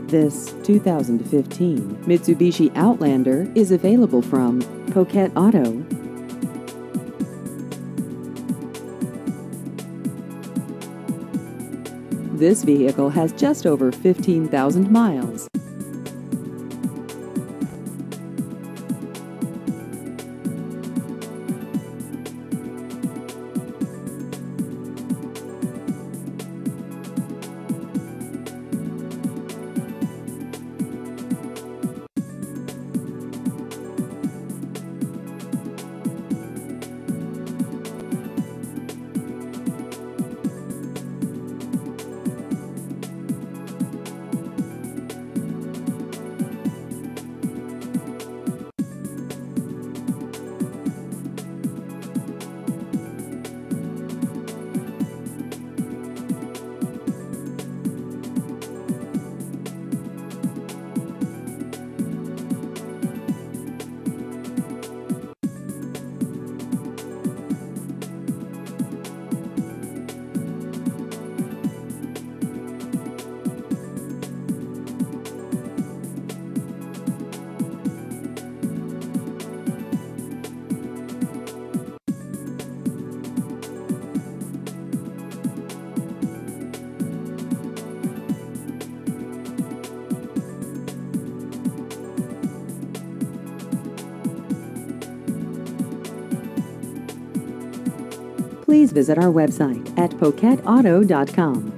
This 2015 Mitsubishi Outlander is available from Poquet Auto. This vehicle has just over 15,000 miles. Please visit our website at poquetauto.com.